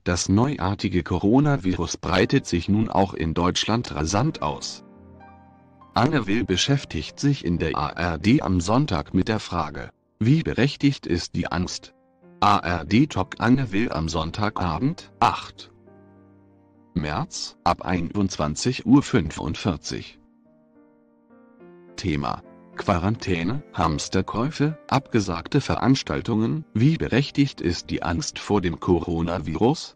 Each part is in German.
Das neuartige Coronavirus breitet sich nun auch in Deutschland rasant aus. Anne Will beschäftigt sich in der ARD am Sonntag mit der Frage: Wie berechtigt ist die Angst? ARD-Talk Anne Will am Sonntagabend, 8. März, ab 21:45 Uhr. Thema: Quarantäne, Hamsterkäufe, abgesagte Veranstaltungen. Wie berechtigt ist die Angst vor dem Coronavirus?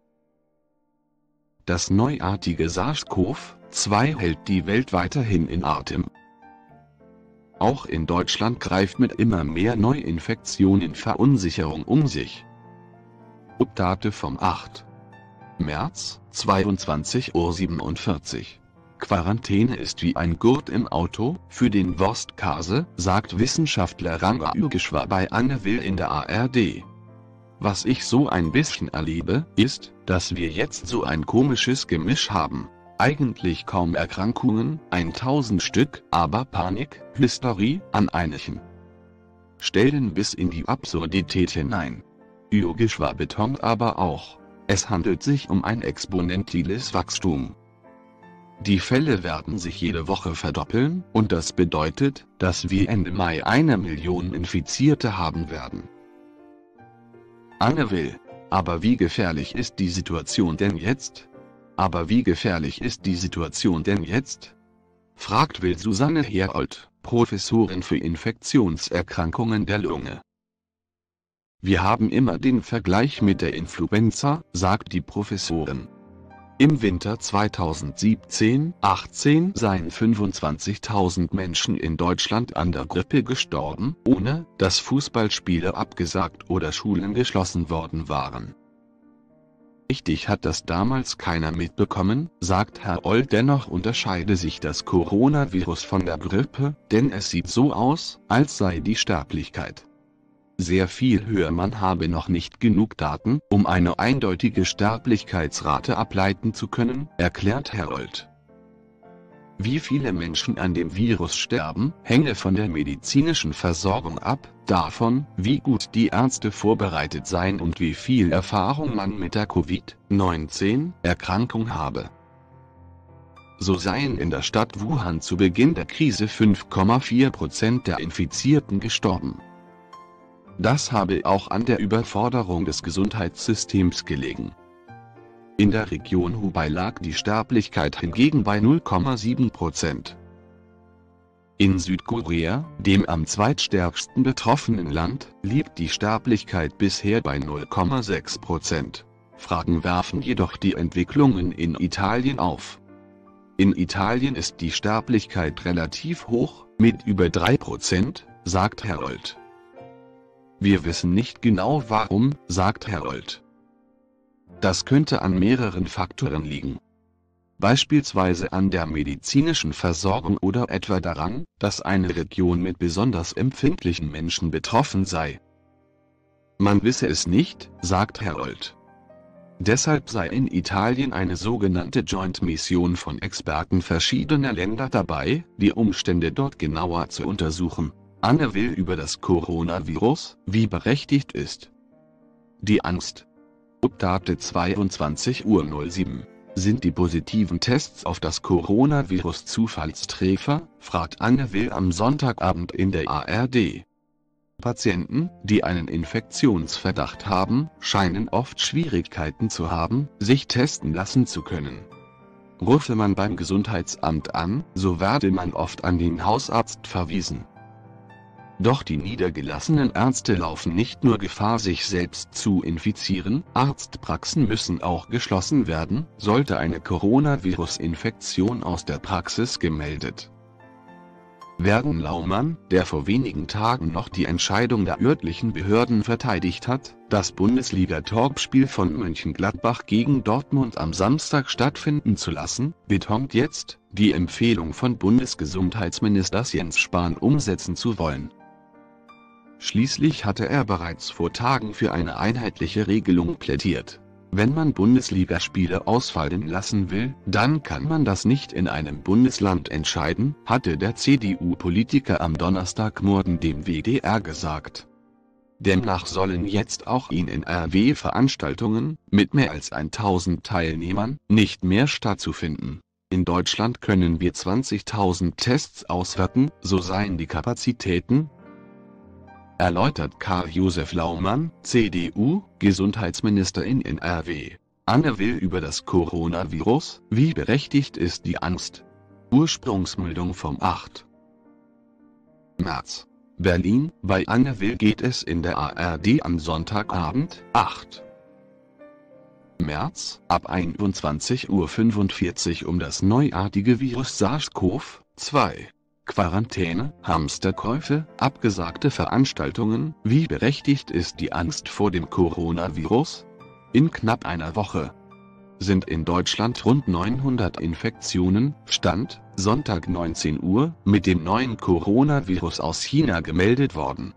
Das neuartige SARS-CoV-2 hält die Welt weiterhin in Atem. Auch in Deutschland greift mit immer mehr Neuinfektionen Verunsicherung um sich. Update vom 8. März, 22:47 Uhr. Quarantäne ist wie ein Gurt im Auto, für den Worst-Case, sagt Wissenschaftler Ranga Yogeshwar bei Anne Will in der ARD. Was ich so ein bisschen erlebe, ist, dass wir jetzt so ein komisches Gemisch haben. Eigentlich kaum Erkrankungen, 1000 Stück, aber Panik, Hysterie, an einigen Stellen bis in die Absurdität hinein. Yogeshwar betont aber auch, es handelt sich um ein exponentielles Wachstum. Die Fälle werden sich jede Woche verdoppeln, und das bedeutet, dass wir Ende Mai 1 Million Infizierte haben werden. Anne Will: Aber wie gefährlich ist die Situation denn jetzt? Aber wie gefährlich ist die Situation denn jetzt? Fragt Will Susanne Herold, Professorin für Infektionserkrankungen der Lunge. Wir haben immer den Vergleich mit der Influenza, sagt die Professorin. Im Winter 2017/18 seien 25.000 Menschen in Deutschland an der Grippe gestorben, ohne dass Fußballspiele abgesagt oder Schulen geschlossen worden waren. Richtig hat das damals keiner mitbekommen, sagt Herold. Dennoch unterscheide sich das Coronavirus von der Grippe, denn es sieht so aus, als sei die Sterblichkeit sehr viel höher. Man habe noch nicht genug Daten, um eine eindeutige Sterblichkeitsrate ableiten zu können, erklärt Herold. Wie viele Menschen an dem Virus sterben, hänge von der medizinischen Versorgung ab, davon, wie gut die Ärzte vorbereitet seien und wie viel Erfahrung man mit der Covid-19-Erkrankung habe. So seien in der Stadt Wuhan zu Beginn der Krise 5,4% der Infizierten gestorben. Das habe auch an der Überforderung des Gesundheitssystems gelegen. In der Region Hubei lag die Sterblichkeit hingegen bei 0,7%. In Südkorea, dem am zweitstärksten betroffenen Land, liegt die Sterblichkeit bisher bei 0,6%. Fragen werfen jedoch die Entwicklungen in Italien auf. In Italien ist die Sterblichkeit relativ hoch, mit über 3%, sagt Herold. Wir wissen nicht genau warum, sagt Herold. Das könnte an mehreren Faktoren liegen. Beispielsweise an der medizinischen Versorgung oder etwa daran, dass eine Region mit besonders empfindlichen Menschen betroffen sei. Man wisse es nicht, sagt Herold. Deshalb sei in Italien eine sogenannte Joint-Mission von Experten verschiedener Länder dabei, die Umstände dort genauer zu untersuchen. Anne Will über das Coronavirus: Wie berechtigt ist die Angst? Update 22:07 Uhr. Sind die positiven Tests auf das Coronavirus Zufallstreffer, fragt Anne Will am Sonntagabend in der ARD. Patienten, die einen Infektionsverdacht haben, scheinen oft Schwierigkeiten zu haben, sich testen lassen zu können. Rufe man beim Gesundheitsamt an, so werde man oft an den Hausarzt verwiesen. Doch die niedergelassenen Ärzte laufen nicht nur Gefahr, sich selbst zu infizieren, Arztpraxen müssen auch geschlossen werden, sollte eine Coronavirus-Infektion aus der Praxis gemeldet werden. Laumann, der vor wenigen Tagen noch die Entscheidung der örtlichen Behörden verteidigt hat, das Bundesliga-Topspiel von Mönchengladbach gegen Dortmund am Samstag stattfinden zu lassen, betont jetzt, die Empfehlung von Bundesgesundheitsminister Jens Spahn umsetzen zu wollen. Schließlich hatte er bereits vor Tagen für eine einheitliche Regelung plädiert. Wenn man Bundesligaspiele ausfallen lassen will, dann kann man das nicht in einem Bundesland entscheiden, hatte der CDU-Politiker am Donnerstagmorgen dem WDR gesagt. Demnach sollen jetzt auch in NRW Veranstaltungen mit mehr als 1000 Teilnehmern nicht mehr stattzufinden. In Deutschland können wir 20.000 Tests auswerten, so seien die Kapazitäten, erläutert Karl-Josef Laumann, CDU, Gesundheitsminister in NRW. Anne Will über das Coronavirus: Wie berechtigt ist die Angst? Ursprungsmeldung vom 8. März. Berlin: Bei Anne Will geht es in der ARD am Sonntagabend, 8. März, ab 21:45 Uhr um das neuartige Virus SARS-CoV-2. Quarantäne, Hamsterkäufe, abgesagte Veranstaltungen. Wie berechtigt ist die Angst vor dem Coronavirus? In knapp einer Woche sind in Deutschland rund 900 Infektionen, Stand Sonntag 19 Uhr, mit dem neuen Coronavirus aus China gemeldet worden.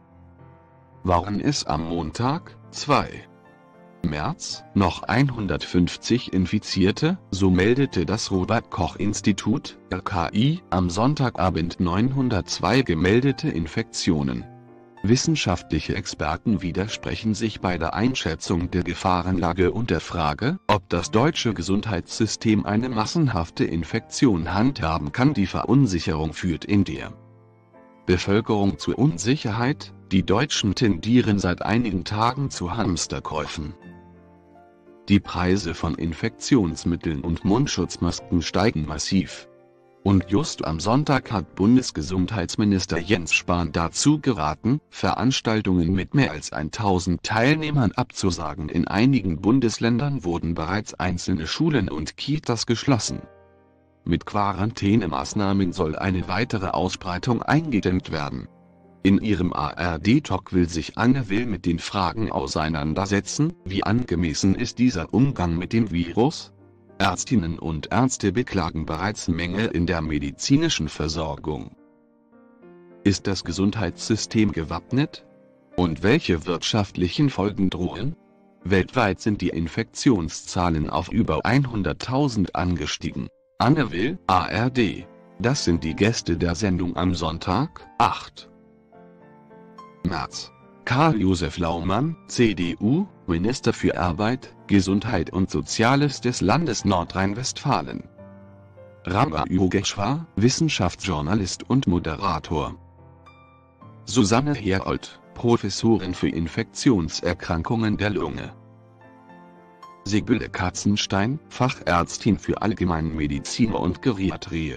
Waren es am Montag, 2. März, noch 150 Infizierte, so meldete das Robert-Koch-Institut, RKI, am Sonntagabend 902 gemeldete Infektionen. Wissenschaftliche Experten widersprechen sich bei der Einschätzung der Gefahrenlage und der Frage, ob das deutsche Gesundheitssystem eine massenhafte Infektion handhaben kann. Die Verunsicherung führt in der Bevölkerung zu Unsicherheit. Die Deutschen tendieren seit einigen Tagen zu Hamsterkäufen. Die Preise von Infektionsmitteln und Mundschutzmasken steigen massiv. Und just am Sonntag hat Bundesgesundheitsminister Jens Spahn dazu geraten, Veranstaltungen mit mehr als 1000 Teilnehmern abzusagen. In einigen Bundesländern wurden bereits einzelne Schulen und Kitas geschlossen. Mit Quarantänemaßnahmen soll eine weitere Ausbreitung eingedämmt werden. In ihrem ARD-Talk will sich Anne Will mit den Fragen auseinandersetzen: Wie angemessen ist dieser Umgang mit dem Virus? Ärztinnen und Ärzte beklagen bereits Mängel in der medizinischen Versorgung. Ist das Gesundheitssystem gewappnet? Und welche wirtschaftlichen Folgen drohen? Weltweit sind die Infektionszahlen auf über 100.000 angestiegen. Anne Will, ARD. Das sind die Gäste der Sendung am Sonntag, 8. März. Karl-Josef Laumann, CDU, Minister für Arbeit, Gesundheit und Soziales des Landes Nordrhein-Westfalen. Ranga Yogeshwar, Wissenschaftsjournalist und Moderator. Susanne Herold, Professorin für Infektionserkrankungen der Lunge. Sibylle Katzenstein, Fachärztin für Allgemeinmedizin und Geriatrie.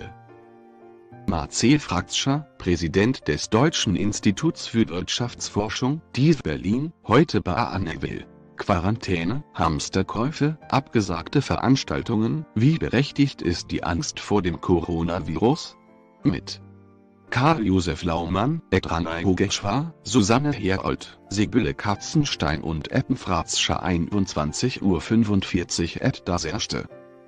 Marcel Fratscher, Präsident des Deutschen Instituts für Wirtschaftsforschung, DIW Berlin, heute bei Anne Will. Quarantäne, Hamsterkäufe, abgesagte Veranstaltungen. Wie berechtigt ist die Angst vor dem Coronavirus? Mit Karl-Josef Laumann, Ranga Yogeshwar, Susanne Herold, Sibylle Katzenstein und Fratscher 21:45 Uhr das erste.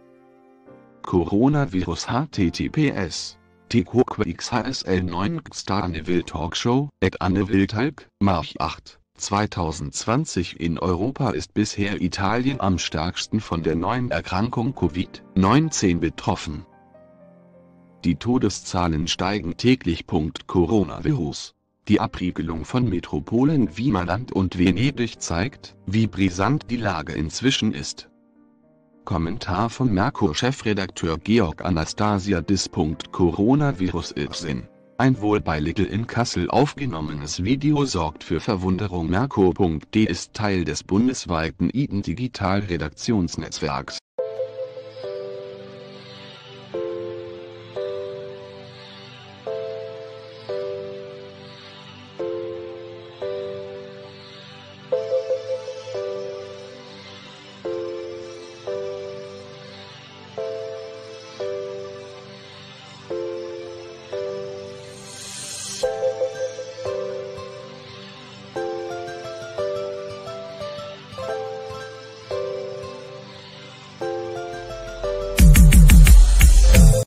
Coronavirus https TQXHSL 9 Anne Will Talkshow, Anne Will Talk, March 8, 2020. In Europa ist bisher Italien am stärksten von der neuen Erkrankung Covid-19 betroffen. Die Todeszahlen steigen täglich. Coronavirus. Die Abriegelung von Metropolen wie Mailand und Venedig zeigt, wie brisant die Lage inzwischen ist. Kommentar von Merkur-Chefredakteur Georg Anastasiadis. Coronavirus Irrsinn. Ein wohl bei Lidl in Kassel aufgenommenes Video sorgt für Verwunderung. Merkur.de ist Teil des bundesweiten IDEN Digital Redaktionsnetzwerks.